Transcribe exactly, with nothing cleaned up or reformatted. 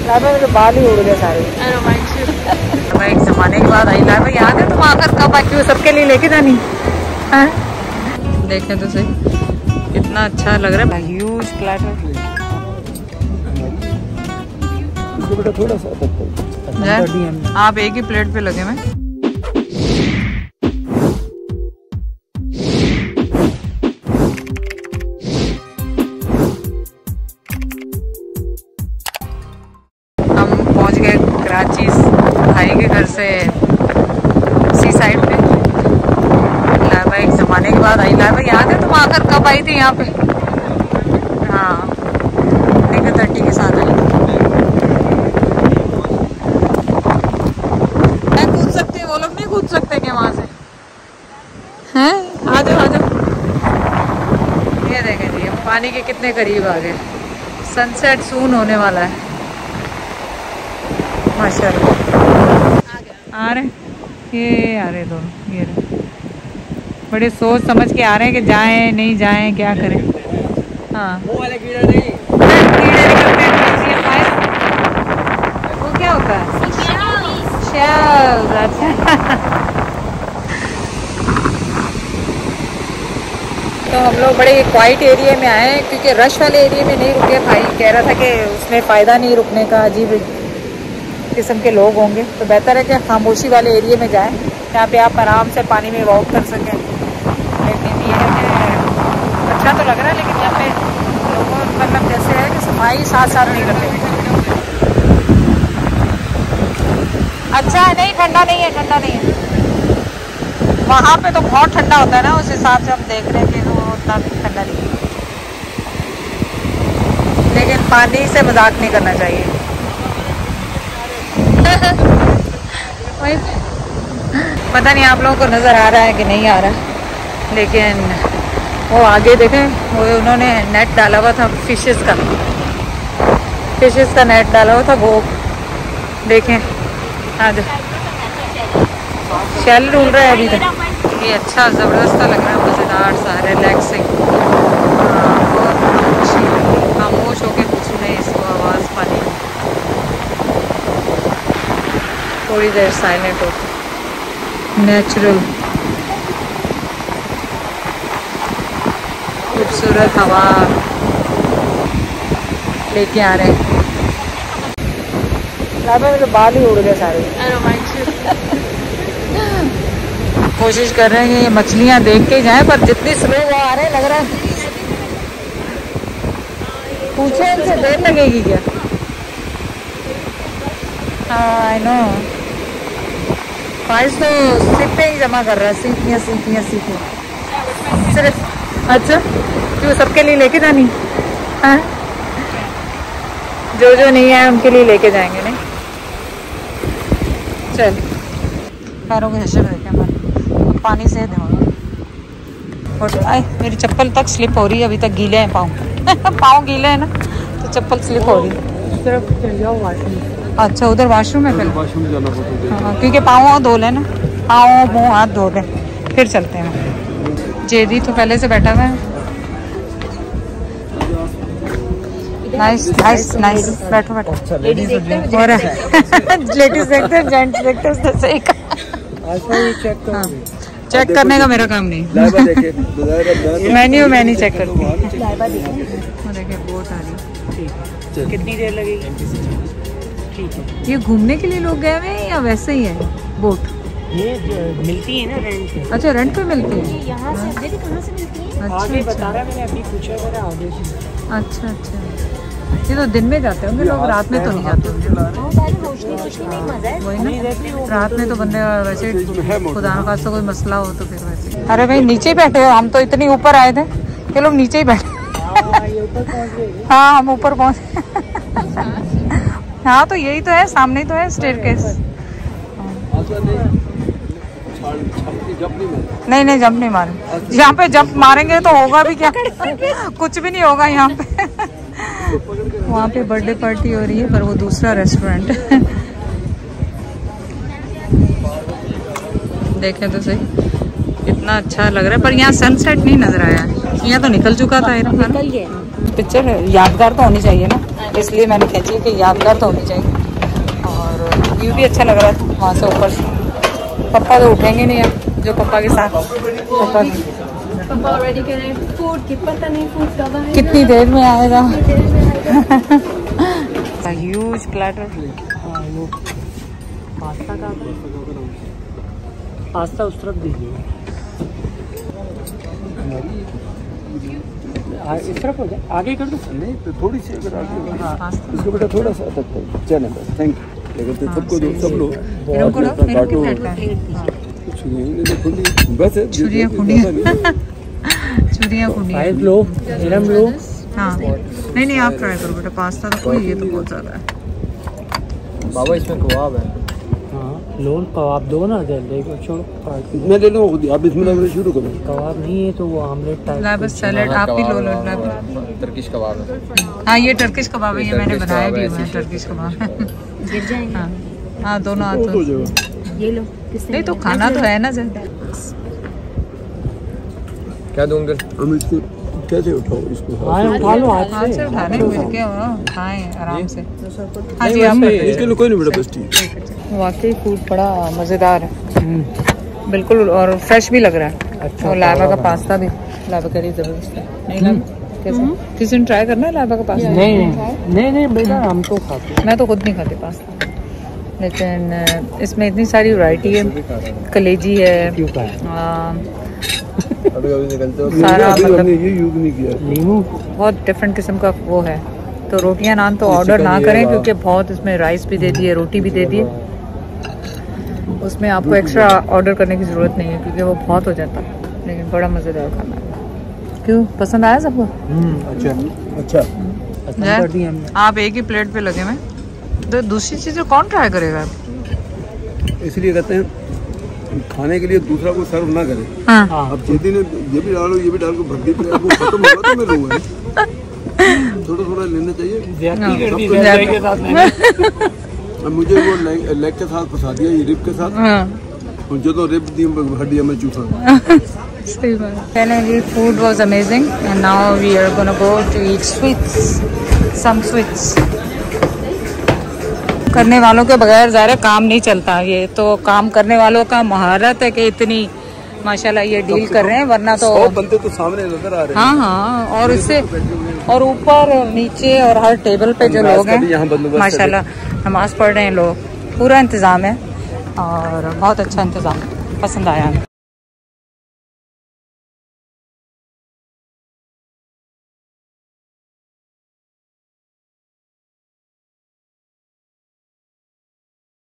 मेरे बाल ही उड़ गए सारे। मैं एक जमाने के बाद आई लाइव, याद है तुम आकर कब आई थी सबके लिए लेके जानी है? देखें तो सही कितना अच्छा लग रहा है, ह्यूज प्लेटर। थोड़ा सा आप एक ही प्लेट पे लगे हैं। हम पहुंच गए कराची भाई के घर से सी साइड पे। लाइबा एक जमाने के बाद आई। लाइबा याद है तुम आकर कब आई थी यहाँ पे? हाँ, देखो थर्टी के साथ आई। कूद सकते, वो लोग नहीं कूद सकते क्या वहां से? हैं? आ जाओ आ जाओ। ये देखें जी हम पानी के कितने करीब आ गए। सनसेट सून होने वाला है माशाल्लाह। आ रहे ये आ रहे दोनों, ये रहे बड़े सोच समझ के आ रहे हैं कि जाएं नहीं जाएं क्या करें। हाँ वो वाले कीड़े नहीं, कीड़े निकलते हैं। वो क्या होता है? अच्छा। तो हम लोग बड़े क्वाइट एरिया में आए हैं क्योंकि रश वाले एरिया में नहीं रुके। भाई कह रहा था कि उसमें फ़ायदा नहीं रुकने का, अजीब किस्म के लोग होंगे, तो बेहतर है कि खामोशी वाले एरिया में जाएं जहाँ पे आप आराम से पानी में वॉक कर सकें। लेकिन ये है कि अच्छा तो लग रहा है, लेकिन यहाँ पे लोगों मतलब जैसे है कि सफाई साथ साथ नहीं करते। अच्छा है, नहीं ठंडा नहीं है, ठंडा नहीं है। वहाँ पे तो बहुत ठंडा होता है ना, उस हिसाब से हम देख रहे हैं कि वो उतना ठंडा नहीं है। लेकिन पानी से मजाक नहीं करना चाहिए। पता नहीं आप लोगों को नज़र आ रहा है कि नहीं आ रहा, लेकिन वो आगे देखें, वो उन्होंने नेट डाला हुआ था फिशेस का, फिशेस का नेट डाला हुआ था, वो देखें। हाँ जो शैल ढूंढ रहा है अभी तक। ये अच्छा ज़बरदस्त लग रहा है, मज़ेदार सा, रिलैक्सिंग। खामोश होके कुछ नहीं, इसको आवाज़ पानी थोड़ी देर साइलेंट हो, नेचुरल खूबसूरत हवा लेके आ रहे हैं। मेरे बाल ही उड़ गए सारे। कोशिश कर रहे हैं कि ये मछलियाँ देख के जाएं, पर जितनी स्लो वो आ रहे हैं लग रहा है। पूछे इनसे देर लगेगी क्या? हाँ आई नो, फाइल्स तो सीटें ही जमा कर रहा है, सीटियाँ सीटियाँ सीटें सिर्फ। अच्छा क्यों, सबके लिए लेके जानी? हाँ जो जो नहीं है उनके लिए लेके जाएंगे। नहीं चल पैरों के हशर देखें, मैं पानी से धोऊंगा। और आए मेरी चप्पल तक स्लिप हो रही है, अभी तक गीले हैं पाँव। पाँव गीले हैं ना, तो चप्पल स्लिप हो रही है। सिर्फ चल जाओ वाशरूम। अच्छा उधर वाशरूम है पहले? वाशरूम जाना पड़ता है। हाँ क्योंकि पाँव धो लें ना, पाँव मुँह हाथ धो लें फिर चलते हैं। जेदी तो पहले से बैठा हुआ है। नाइस नाइस नाइस, बैठो बैठो। और लेडीज देखते हैं, जेंट्स देखते हैं, उससे सही का। हाँ चेक करने का मेरा काम नहीं। मेन्यू मैं नहीं चेक करती। देखिए बोट आ रही, कितनी देर लगेगी? ठीक है। ये घूमने के लिए लोग गए हुए हैं या वैसे ही है बोट? ये मिलती है ना रेंट पे। अच्छा रेंट पे मिलती है। यहाँ से दीदी कहाँ से मिलती है? आगे बता रहा, मैंने अभी पूछा मेरा आगे से। अच्छा अच्छा, ये तो दिन में जाते होंगे लोग, रात में तो नहीं जाते होंगे। वही ना, रात में तो बंदे वैसे खुदा न खास्ता कोई मसला हो तो फिर वैसे। अरे भाई नीचे ही बैठे हो, हम तो इतनी ऊपर आए थे, ये लोग नीचे ही बैठे। हाँ हम ऊपर पहुँचे। हाँ तो यही तो है, सामने ही तो है स्टेयरकेस। नहीं नहीं जंप नहीं मारे, यहाँ पे जंप मारेंगे तो होगा भी क्या? कुछ भी नहीं होगा यहाँ पे। वहाँ पे बर्थडे पार्टी हो रही है, पर वो दूसरा रेस्टोरेंट है। देखें तो सही कितना अच्छा लग रहा है, पर यहाँ सनसेट नहीं नजर आया है। यहाँ तो निकल चुका था निकल गया। पिक्चर यादगार तो होनी चाहिए ना, इसलिए मैंने खींची कि यादगार तो होनी चाहिए। और व्यू भी अच्छा लग रहा था वहाँ से ऊपर से। पापा तो उठेंगे नहीं अब, जो पापा के साथ पापा कितनी देर में आएगा। Huge platter. पास्ता का पास्ता उस तरफ दीजिए, इस तरफ हो जाए, आगे कर दो। नहीं तो थोड़ी सी अगर आगे इसको बेटा थोड़ा सा तक चले बस। Thank you. लेकिन तो सबको दो, सब लोग काटो बस छुरियाँ खुंडी छुरियाँ खुंडी लो गरम लो। हाँ नहीं नहीं आप ट्राई करो बेटा। पास्ता तो कोई, ये तो बहुत ज़्यादा है बाबा। इसमें कबाब है। हाँ लोन कबाब दो ना, जल्दी छोड़ो। मैं ले लूँ, आप इसमें लगने शुरू करो। कबाब नहीं है तो वो आमलेट टाइप बस सैलेड आप भी लो लो। टर्किश कबाब है। हाँ ये टर्किश कबाब है, ये मैंने बनाया भी हुआ है टर्किश कबाब। गिर जाएंगे। हाँ हाँ दोनों हाथों ये लो। नहीं तो खाना तो है ना जल्दी। क्या दूँ अंकल? हम इसको कैसे उठाओ इसको? हाँ उठा लो हाथ हाथ से उठाने मिल के खाएं आराम से। हाँ जी आप इसके लिए कोई नहीं बेटा, बस ठीक। वाकई फूड बड़ा मज़ेदार है बिल्कुल, और फ्रेश भी लग रहा है। अच्छा और लाइबा का पास्ता भी, लाइबा करी ज़बरदस्त है। नहीं लाइबा कैसे किसी ने ट्राई करना है लाइबा का पास्ता? नहीं नहीं नहीं बेटा हम तो खाते। मैं तो खुद नहीं खाती पास्ता, लेकिन इसमें इतनी सारी वैरायटी है। कलेजी है, सारा मतलब ये यूज नहीं किया। नींबू बहुत डिफरेंट किस्म का वो है। तो रोटियां नान तो ऑर्डर ना करें, क्योंकि बहुत इसमें राइस भी दे दिए, रोटी भी दे दिए। उसमें आपको एक्स्ट्रा ऑर्डर करने की ज़रूरत नहीं है, क्योंकि वो बहुत हो जाता है। लेकिन बड़ा मज़ेदार खाना है। क्यों पसंद आया सबको? अच्छा अच्छा आप एक ही प्लेट पे लगे हुए, तो दूसरी चीज़ें कौन ट्राई करेगा? इसलिए कहते हैं खाने के लिए दूसरा को सर्व ना करे। हाँ। अब चेती ने ये भी डालो ये भी डाल को भर दी, वो खत्म होगा तो मैं लूँगा। थोड़ा थोड़ा लेना चाहिए। अब मुझे वो लेग के साथ फंसा दिया, ये रिब के साथ। जो तो रिब दी हड्डियाँ में चूसा। सही बात। Finally food was amazing and now we are gonna go to eat sweets, some sweets. करने वालों के बगैर ज़ाहिर काम नहीं चलता। ये तो काम करने वालों का महारत है कि इतनी माशाल्लाह ये डील कर रहे हैं, वरना तो सौ बंदे तो सामने नजर आ रहे हैं। हाँ हाँ और इससे और ऊपर और नीचे और हर टेबल पे जो लोग हैं माशाल्लाह नमाज पढ़ रहे हैं लोग। पूरा इंतज़ाम है और बहुत अच्छा इंतज़ाम, पसंद आया हमें।